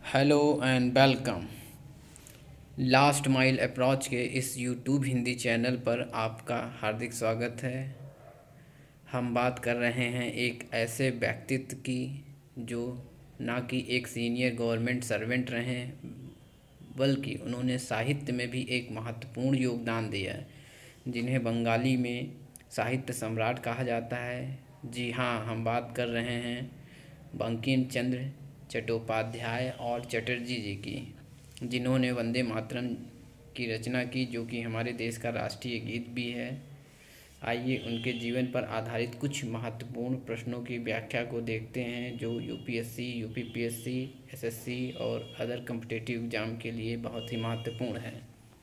Hello and welcome. Last mile approach के इस YouTube Hindi channel पर आपका हार्दिक स्वागत है। हम बात कर रहे हैं एक ऐसे व्यक्तित्व की जो ना कि एक सीनियर गवर्नमेंट सर्वेंट रहे, बल्कि उन्होंने साहित्य में भी एक महत्वपूर्ण योगदान दिया है, जिन्हें बंगाली में साहित्य सम्राट कहा जाता है। जी हाँ, हम बात कर रहे हैं बंकिम चंद्र चट्टोपाध्याय और चटर्जी जी की, जिन्होंने वंदे मातरम की रचना की, जो कि हमारे देश का राष्ट्रीय गीत भी है। आइए उनके जीवन पर आधारित कुछ महत्वपूर्ण प्रश्नों की व्याख्या को देखते हैं, जो यूपीएससी, यूपीपीएससी, एसएससी और अदर कॉम्पिटिटिव एग्ज़ाम के लिए बहुत ही महत्वपूर्ण है।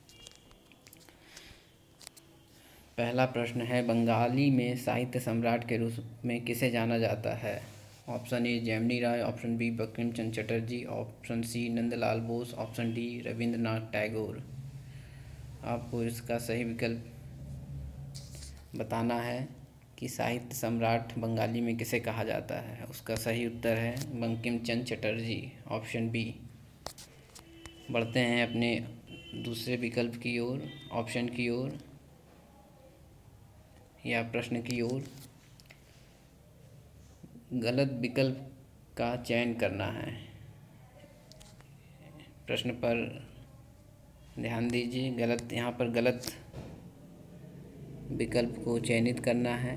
पहला प्रश्न है, बंगाली में साहित्य सम्राट के रूप में किसे जाना जाता है? Option A Jamini Rai, option B Bankim Chandra Chatterjee, option C Nandalal Bose, option D Rabindranath Tagore. आपको इसका सही विकल्प बताना है कि साहित्य सम्राट बंगाली में किसे कहा जाता है। उसका सही उत्तर है बंकिम चंद्र चटर्जी, ऑप्शन बी। बढ़ते हैं अपने दूसरे विकल्प की ओर, ऑप्शन की ओर या प्रश्न की ओर। गलत विकल्प का चयन करना है। प्रश्न पर ध्यान दीजिए, यहाँ पर गलत विकल्प को चयनित करना है।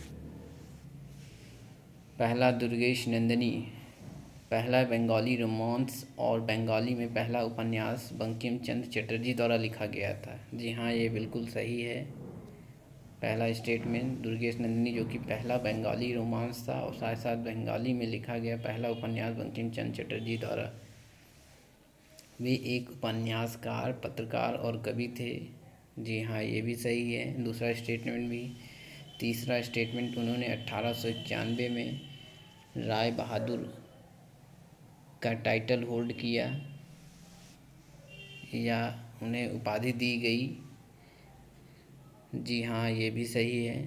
पहला दुर्गेश नंदिनी, पहला बंगाली रोमांस और बंगाली में पहला उपन्यास बंकिम चंद्र चटर्जी द्वारा लिखा गया था। जी हाँ, ये बिल्कुल सही है। पहला स्टेटमेंट दुर्गेश नंदिनी, जो कि पहला बंगाली रोमांस था और साथ साथ बंगाली में लिखा गया पहला उपन्यास बंकिम चंद्र चटर्जी द्वारा। वे एक उपन्यासकार, पत्रकार और कवि थे। जी हाँ, ये भी सही है, दूसरा स्टेटमेंट भी। तीसरा स्टेटमेंट, उन्होंने 1891 में राय बहादुर का टाइटल होल्ड किया या उन्हें उपाधि दी गई। जी हाँ, ये भी सही है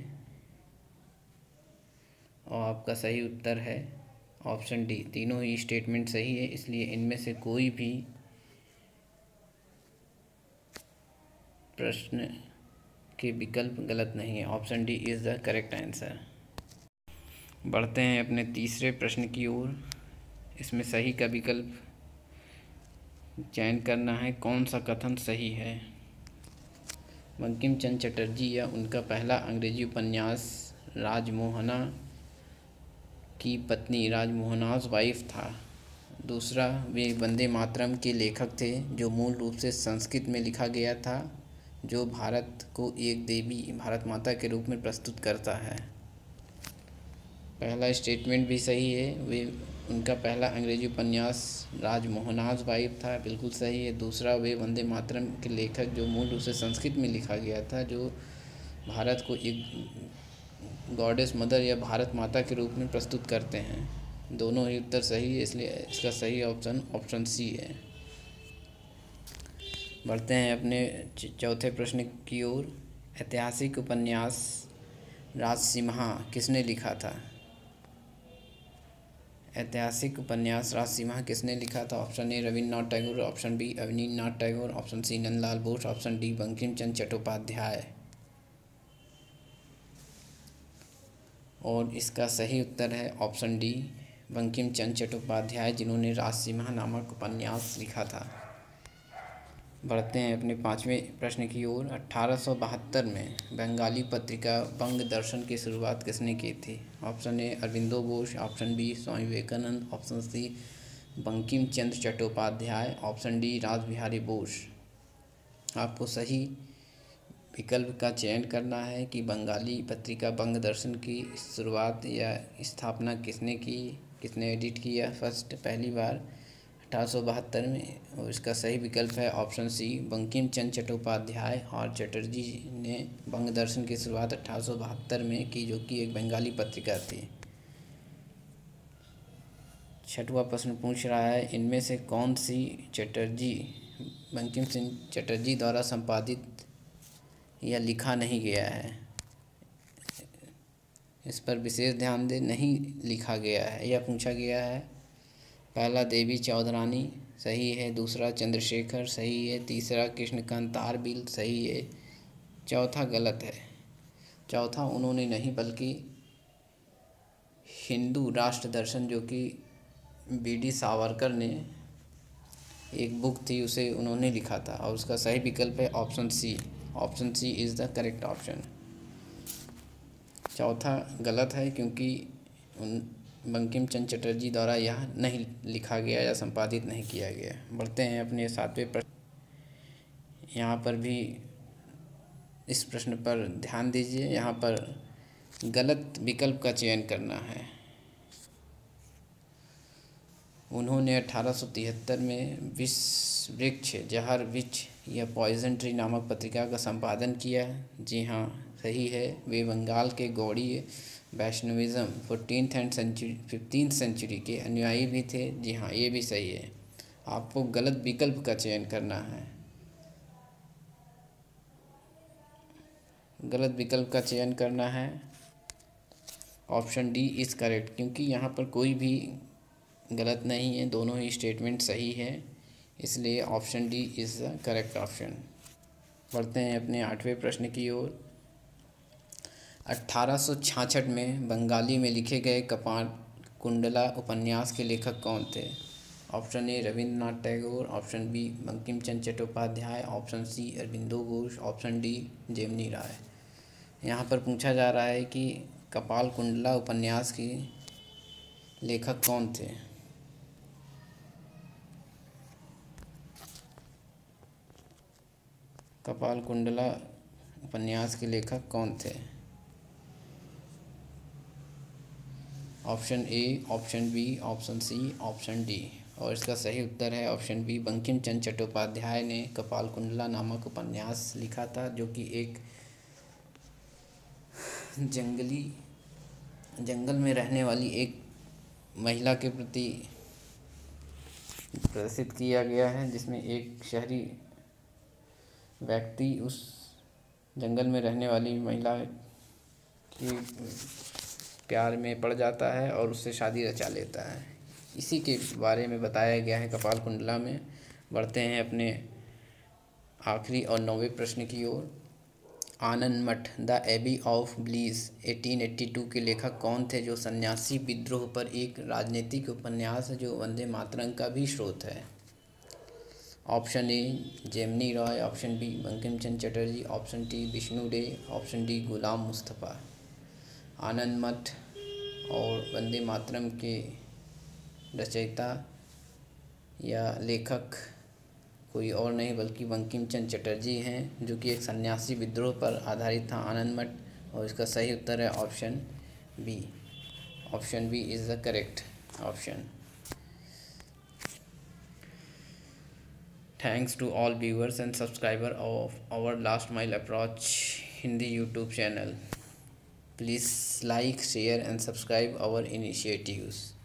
और आपका सही उत्तर है ऑप्शन डी। तीनों ही स्टेटमेंट सही है, इसलिए इनमें से कोई भी प्रश्न के विकल्प गलत नहीं है। Option D is the correct answer. बढ़ते हैं अपने तीसरे प्रश्न की ओर। इसमें सही का विकल्प चयन करना है। कौन सा कथन सही है? बंकिम चंद्र चटर्जी या उनका पहला अंग्रेजी उपन्यास राजमोहना की पत्नी, राजमोहनास वाइफ था। दूसरा, वे वंदे मातरम के लेखक थे, जो मूल रूप से संस्कृत में लिखा गया था, जो भारत को एक देवी, भारत माता के रूप में प्रस्तुत करता है। पहला स्टेटमेंट भी सही है, वे उनका पहला अंग्रेजी उपन्यास राजमोहनास वाइफ था, बिल्कुल सही है। दूसरा, वे वंदे मातरम के लेखक, जो मूल रूप से संस्कृत में लिखा गया था, जो भारत को एक गॉडेस मदर या भारत माता के रूप में प्रस्तुत करते हैं। दोनों ही उत्तर सही है, इसलिए इसका सही ऑप्शन ऑप्शन सी है। बढ़ते हैं अपने चौथे प्रश्न की ओर। ऐतिहासिक उपन्यास राजसिम्हा किसने लिखा था? ऐतिहासिक उपन्यास राजसिम्हा किसने लिखा था? Option A Rabindranath Tagore, option B Abanindranath Tagore, option C Nandalal Bose, option D Bankim Chandra Chattopadhyay. और इसका सही उत्तर है ऑप्शन डी बंकिम चंद्र चट्टोपाध्याय, जिन्होंने राजसिम्हा नामक उपन्यास लिखा था। बढ़ते हैं अपने पाँचवें प्रश्न की ओर। 1872 में बंगाली पत्रिका बंग दर्शन की शुरुआत किसने की थी? Option A Aurobindo Ghosh, option B Swami Vivekananda, option C Bankim Chandra Chattopadhyay, option D Rashbehari Bose. आपको सही विकल्प का चयन करना है कि बंगाली पत्रिका बंग दर्शन की शुरुआत या स्थापना किसने की, किसने एडिट किया फर्स्ट पहली बार 1872 में। और इसका सही विकल्प है ऑप्शन सी बंकिम चंद्र चट्टोपाध्याय और चटर्जी ने बंग दर्शन की शुरुआत 1872 में की, जो कि एक बंगाली पत्रिका थी। छठवां प्रश्न पूछ रहा है, इनमें से कौन सी चटर्जी, बंकिम सिंह चटर्जी द्वारा संपादित या लिखा नहीं गया है? इस पर विशेष ध्यान दें, नहीं लिखा गया है या पूछा गया है। पहला देवी चौधरानी, सही है। दूसरा चंद्रशेखर सही है। तीसरा कृष्णकांत आरबिल सही है। चौथा गलत है। चौथा उन्होंने नहीं बल्कि हिंदू राष्ट्र दर्शन, जो कि बीडी सावरकर ने एक बुक थी, उसे उन्होंने लिखा था। और उसका सही विकल्प है option C. Option C is the correct option. चौथा गलत है क्योंकि उन बंकिम चंद्र चटर्जी द्वारा यह नहीं लिखा गया या संपादित नहीं किया गया। बढ़ते हैं अपने 7वें प्रश्न। यहाँ पर भी इस प्रश्न पर ध्यान दीजिए। यहाँ पर गलत विकल्प का चयन करना है। उन्होंने 1873 में विश्व वृक्ष जहर वृक्ष या पॉइजन ट्री नामक पत्रिका का संपादन किया। जी हाँ, सही है। वे बंगाल के गौड़ी वैष्णविज़्म 15th सेंचुरी के अनुयायी भी थे। जी हाँ, ये भी सही है। आपको गलत विकल्प का चयन करना है। गलत विकल्प का चयन करना है। ऑप्शन डी इज़ करेक्ट, क्योंकि यहाँ पर कोई भी गलत नहीं है, दोनों ही स्टेटमेंट सही है, इसलिए option D is the correct option. बढ़ते हैं अपने 8वें प्रश्न की ओर। 1866 में बंगाली में लिखे गए कपाल कुंडला उपन्यास के लेखक कौन थे? Option A Rabindranath Tagore, option B Bankim Chandra Chattopadhyay, option C Aurobindo Ghosh, option D Jamini Roy. यहाँ पर पूछा जा रहा है कि कपाल कुंडला उपन्यास के लेखक कौन थे? कपाल कुंडला उपन्यास के लेखक कौन थे? Option A, option B, option C, option D. और इसका सही उत्तर है ऑप्शन बी, बंकिम चंद्र चट्टोपाध्याय ने कपाल कुंडला नामक उपन्यास लिखा था, जो कि एक जंगल में रहने वाली एक महिला के प्रति प्रदर्शित किया गया है, जिसमें एक शहरी व्यक्ति उस जंगल में रहने वाली महिला के प्यार में पड़ जाता है और उससे शादी रचा लेता है। इसी के बारे में बताया गया है कपाल कुंडला में। बढ़ते हैं अपने आखिरी और 9वें प्रश्न की ओर। आनंद मठ द एबी ऑफ ब्लीस 1882 के लेखक कौन थे, जो सन्यासी विद्रोह पर एक राजनीतिक उपन्यास है, जो वंदे मातरम का भी स्रोत है? Option A Jamini Roy, option B Bankim Chandra Chatterjee, option D Vishnu De, option D Ghulam Mustafa. Anandamath और वंदे मातरम के रचयिता या लेखक कोई और नहीं बल्कि बंकिम चंद्र चटर्जी हैं, जो कि एक सन्यासी विद्रोह पर आधारित था आनंद मठ। और इसका सही उत्तर है option B. Option B is the correct option. Thanks to all viewers and subscribers of our Last Mile Approach Hindi YouTube channel. Please like, share and subscribe our initiatives.